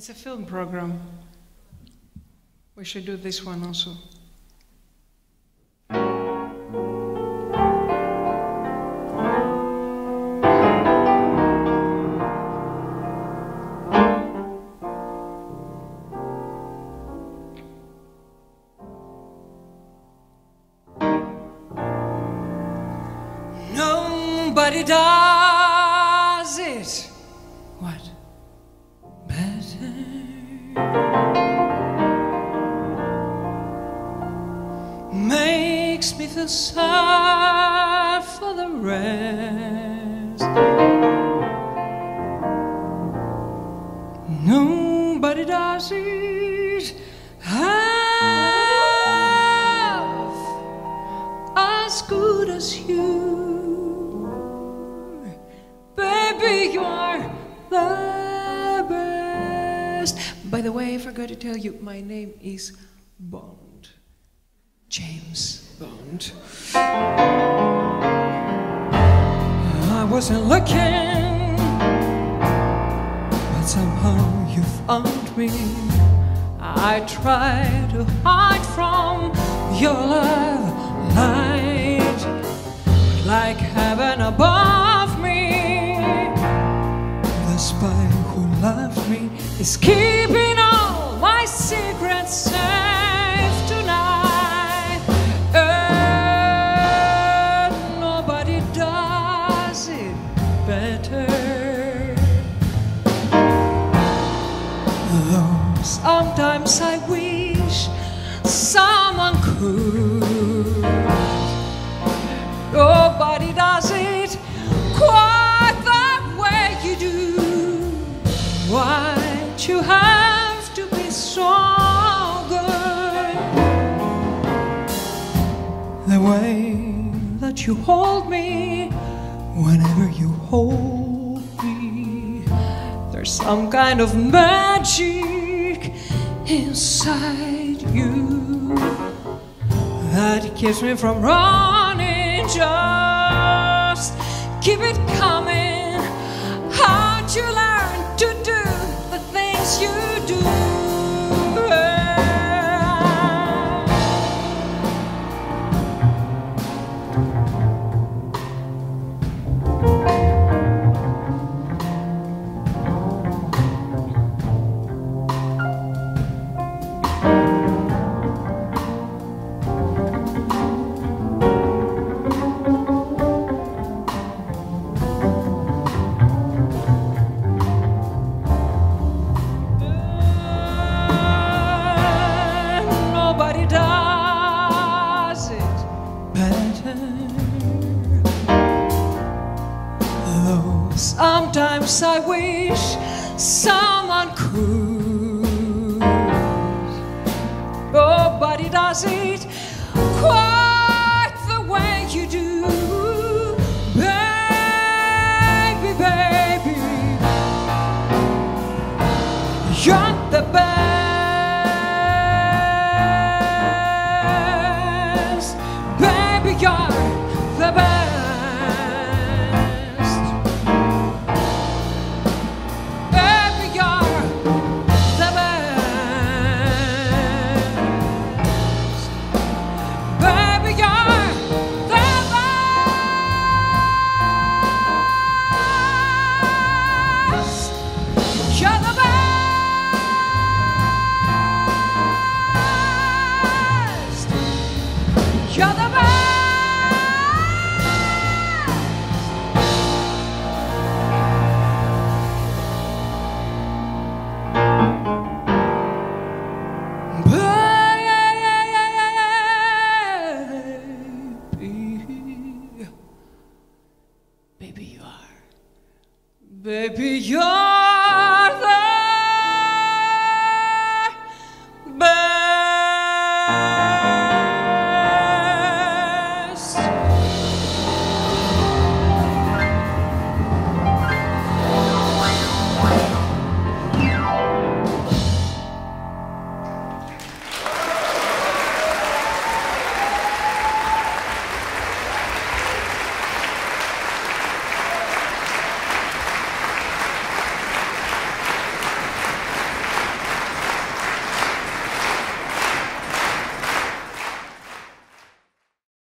It's a film program. We should do this one also. Nobody does it. What? Better. Makes me feel sad for the rest. Nobody does it half as good as you. Baby, you are the best. By the way, I forgot to tell you, my name is Bond. James Bond. I wasn't looking, but somehow you found me. I tried to hide from your love light, like heaven above me. The spy who loved me is keeping all my secrets safe tonight. And nobody does it better. Though sometimes I wish someone could. Nobody does it quite the way you do. Why'd you have to be so good? The way that you hold me, whenever you hold me, there's some kind of magic inside you that keeps me from running. Just keep it coming. How'd you learn to do the things you do? Nobody does it better. Though sometimes I wish someone could. Nobody does it quite the way you do. Baby, baby, you're the best. Baby, you're the best. Baby, you're the best. Baby, you're the best. You're the best. You're the best. Baby, baby, you are. Baby, you're.